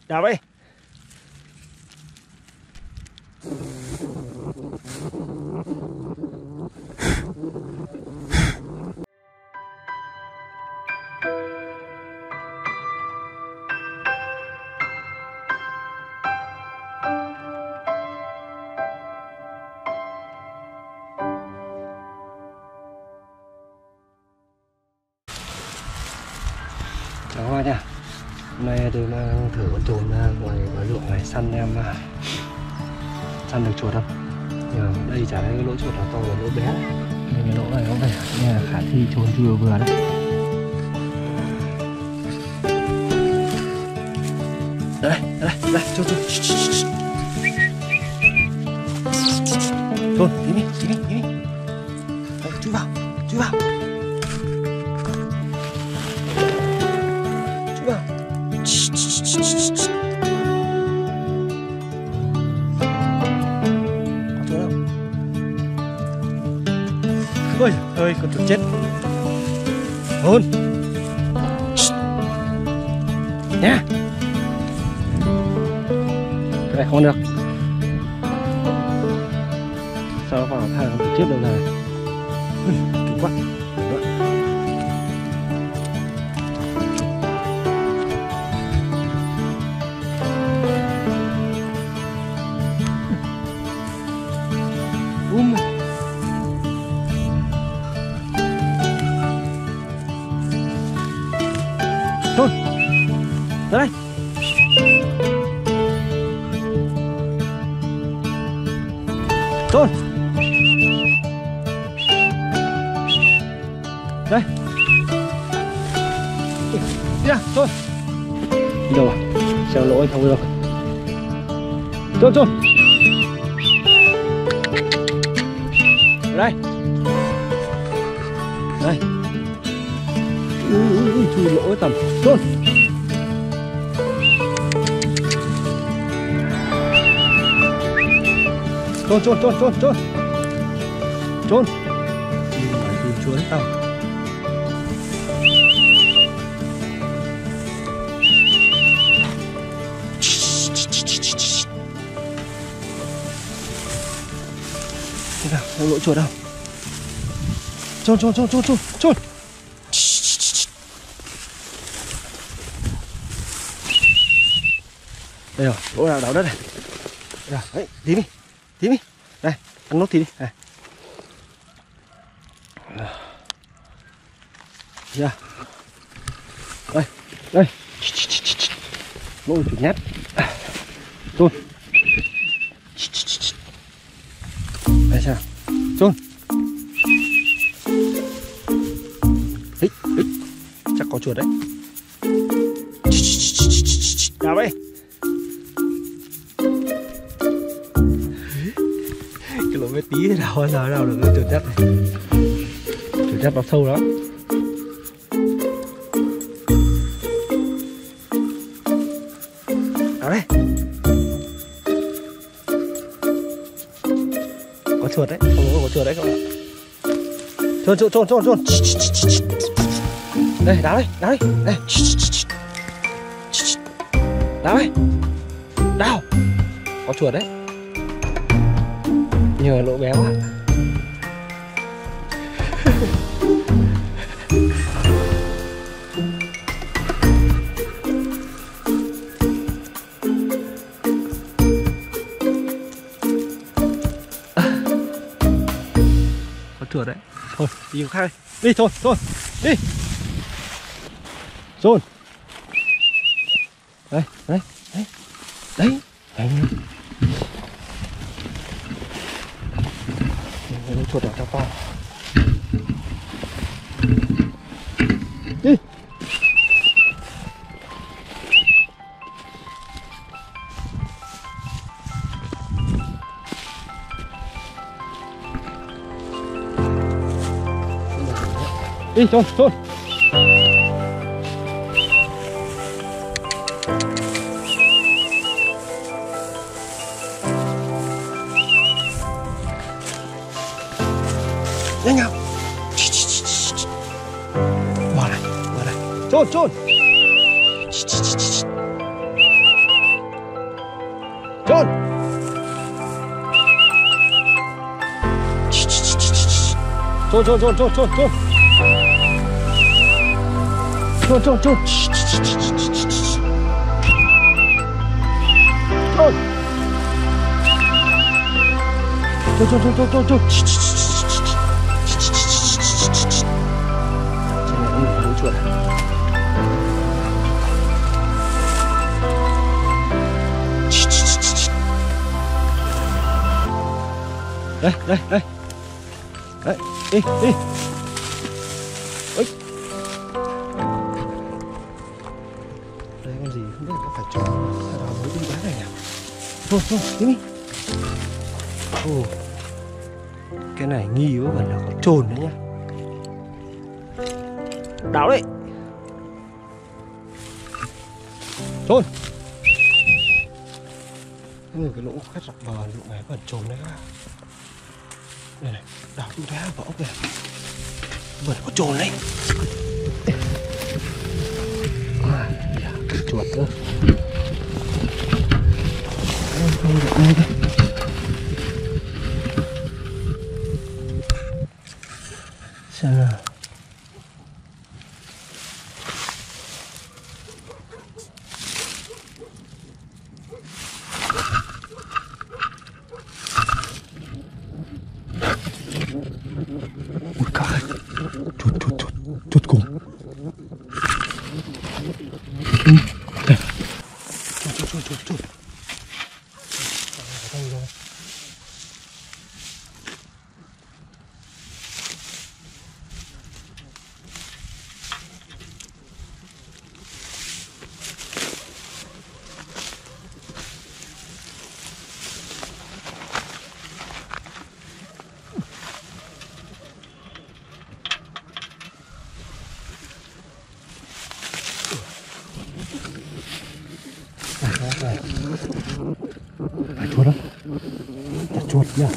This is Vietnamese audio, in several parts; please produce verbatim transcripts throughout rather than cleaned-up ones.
Đào đi. Chào các bạn nha. Hôm nay tôi mang thử con trồn ra ngoài bờ ruộng này săn em săn được chuột không? Nhưng mà đây chả thấy cái lỗ chuột nào to và lỗ bé. Nhưng cái lỗ này có vẻ như là khả thi trồn vừa vừa đấy. Đây, đây, đây, trồn trồn. Trồn, tí đi, tí đi, tí đi. Đấy, chui vào, chui vào. Ôi ơi, con chuột chết. Hôn nha. Cái này không được. Sao nó vào thang con chuột chết đâu này. Kinh quá. Um. Thôi, ra đây. Thôi. Đây. Đi ra, thôi. Đi đâu à? Xem lỗ anh không đâu. Trôn, trôn. Đây. Đây. Ui, ui, ui, chui lỗ tầm. Trôn. Trôn, trôn, trôn, trôn, trôn. Trôn. Tìm phải tìm chuối tầm. Thế nào, có lỗ chuột đâu? Trôn, trôn, trôn, trôn, trôn, trôn. Đây rồi, lỗ nào đào đất này. Rồi, đấy, tím đi, tím đi. Đây, ăn nốt tí đi. Đây. Yeah. Đây, đây. Lỗ chuột nhát. Trôn. Đây sao? Trôn. Hít, hít. Chắc có chuột đấy. Đào đi. Cái lỗ bé tí nào bao giờ nào được chuột nhắt này. Chuột nhắt nó sâu lắm. Đào đây. Có chuột đấy, không có, có chuột đấy các bạn. Trôn, trôn, trôn, trôn, trôn. Đây, đào đây, đào đây, đây. Đào đây. Đào. Có chuột đấy. Nhờ lỗ bé quá. Có chuột đấy. Thôi, đi chỗ khác đi. Đi, thôi, thôi, đi. Trôn. Đây, đây, đấy. Đấy. Đấy. Đấy. Chuột ở trong to. Đi. Đi, trôn, trôn. Nhanh nào. Bỏ này, bỏ này. Trôn, trôn. Trôn. Trôn trôn trôn trôn trôn trôn. Trôn trôn trôn. Trôn. Trôn trôn trôn trôn trôn. Trên này có một lũ chuột à? Đây, đây, đây. Đấy, đi, đi. Ôi. Đây con gì không biết có phải cho vào với con bé này nhỉ? Thôi, thôi, đi đi. Ồ. Cái này nghi quá, vẫn là con trồn đấy nhá. Đảo đấy. Trồn. Ừ, cái lỗ khách dọc bờ lỗ này vẫn trồn đấy các bạn. Đây này, đào tung té vào ốc này. Vẫn có trồn đấy. À, cái chuột nữa. Không, không được đây đây. Xem nào. Ui các ơi, chuột chuột chuột chuột cùng. Ừ, đây. Chuột chuột chuột chuột chuột. Ở đây rồi. Phải chuột không? Chặt chuột nhá.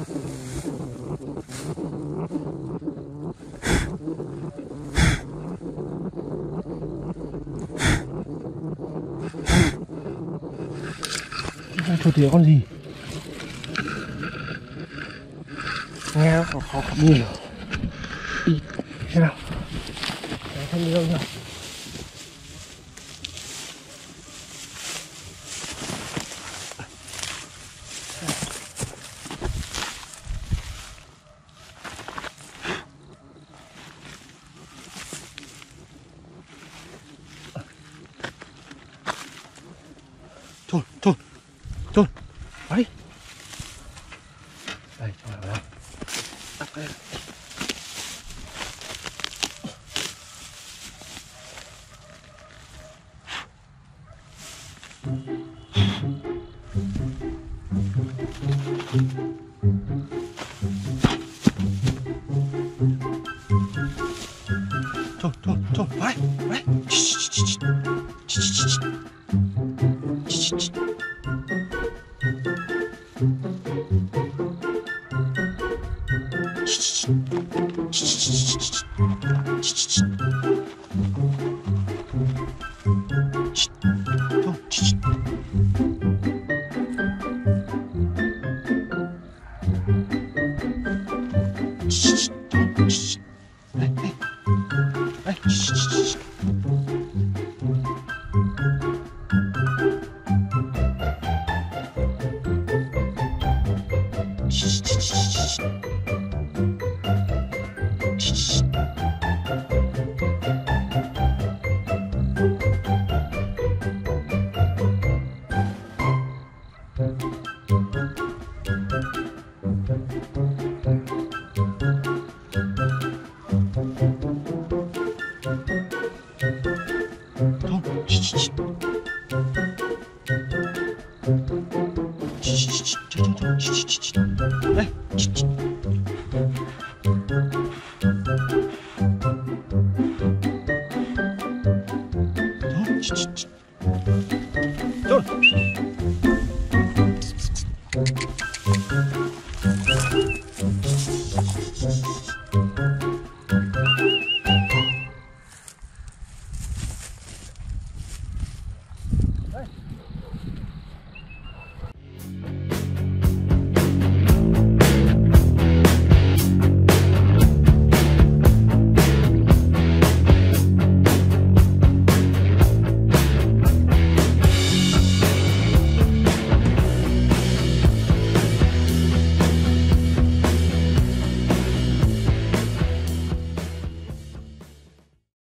Chuột thì con gì? Nghe nó khó khó nhiều. Đi, xem nào. Đấy, không đi đâu nhỉ? Trôn, trôn, trôn, vào đi. Đây, cho vào đây. Đắp cái này. Trôn, trôn, trôn, vào đây, vào đây. Đây. Trôn.